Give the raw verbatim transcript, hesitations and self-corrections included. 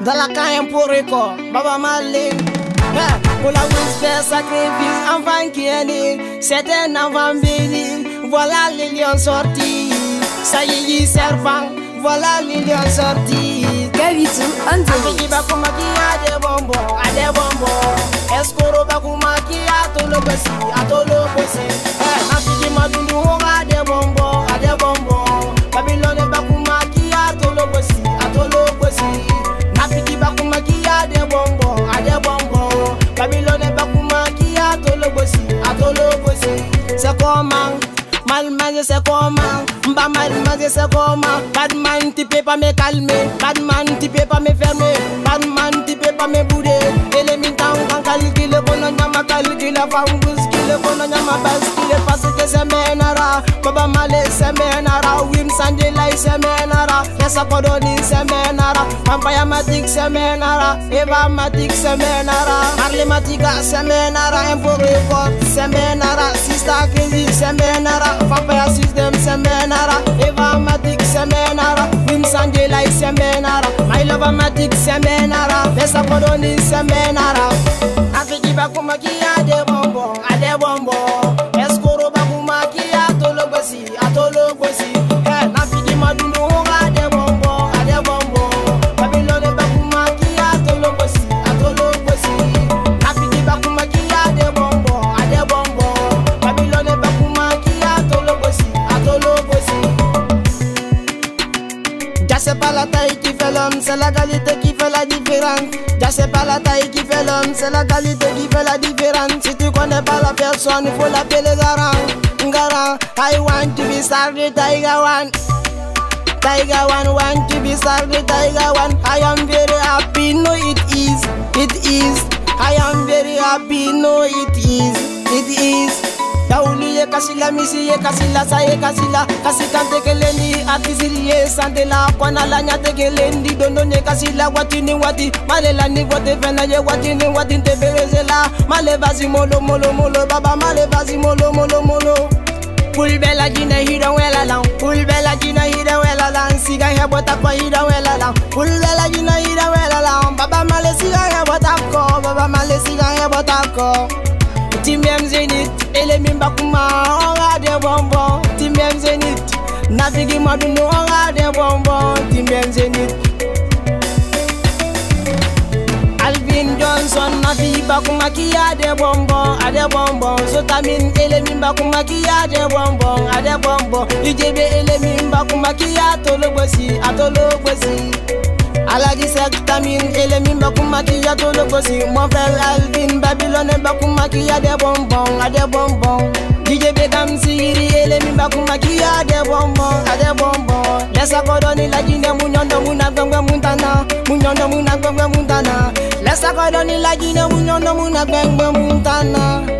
dans la caille pour record, Baba Marley. Pour la wis faire sacrifice, enfant qui est né, c'est un enfant béni. Voilà les lions sortis, ça y est, serpent, voilà les lions sortis. Gavitu, Anthony. Afiki bakuma qui a des bonbons, a des bonbons. Escoro bakuma qui a tout le bossi, a tout le bossi. Afiki madundu a des bonbons, a des bonbons. Babylone bakuma qui a tout le bossi, a tout le bossi. Afiki bakuma qui a des bonbons, a des bonbons. Babylone bakuma qui a tout le bossi, a tout le bossi. C'est comment? Mal manger c'est comment? Mba mal manger c'est comment? Badman tu peux pas me calmer, badman tu peux pas me fermer, badman tu peux pas me bouder. Élémentant quand calcule kono nyama calcule fangus kile kono nyama bascule parce que c'est menara. Baba Marley c'est menara, Wim Sanjela c'est menara, Yessa Kodoni c'est menara, Pampaya Matic c'est menara, Eva Matic c'est menara, Marley Matica c'est menara, Import Record c'est menara, Sista Crazy c'est menara. Papaya system semenara, Eva Matic semenara, Wim Sanjela semenara, My Love Matic semenara, Yessa Kodoni semenara. Afiki bakuma qui a des bonbons, a des bonbons. Escoro bakuma qui a tout le bossi, a tout le bossi. Afiki madundu a des bonbons, a des bonbons. Babylone bakuma qui a tout le bossi, a tout le bossi. Afiki bakuma qui a des bonbons, a des bonbons. Babylone bakuma qui a tout le bossi, a tout le bossi. Ja c'est pas la taille qui fait l'homme, c'est la qualité qui fait la différence. Ja c'est pas la taille qui fait l'homme, c'est la qualité qui fait la différence. Si tu connais pas la personne, il faut l'appeler garant. Garant, I want to be started, Tiger One. Tiger One want to be started, Tiger One. I am very happy, no it is, it is. I am very happy, no it is, it is. Daouli ye kasila misi ye kasila sa ye kasila kasi kante kelendi atisiri ye sante la kwana la nyate kelendi dondo ye kasila wati ni wati malela ni vote fena ye wati ni wati te berezela male vazi molo molo molo baba male vazi molo molo molo. Pulbela jina hida wela lang, pulbela jina hida wela lang, siga ya bota kwa hida wela lang, pulbela jina hida wela lang, baba male siga ya bota ko, baba male siga ya bota ko. Timem Zenith, Elemi Bakuma, on a des bonbons. Timem Zenith, Navigi Madunu, on a des bonbons. Timem Zenith. Alvin Johnson, Navi Bakuma qui a des bonbons, a des bonbons. Sotamine, Elemi Bakuma qui a des bonbons, a des bonbons. U J B Elemi Bakuma qui a tout le bossi, a tout le bossi. Alagi Sectamine, Elemi Bakuma qui a tout le bossi. Mon frère Alvin, Babylone Bakuma qui a des bonbons, a des bonbons. D J Begam Siri, Elemi Bakuma qui a des bonbons, a des bonbons. Laisse Kodoni la jine munyondo muna gwemgwe muntana, munyondo muna gwemgwe muntana. Laisse Kodoni la jine munyondo muna gwemgwe muntana.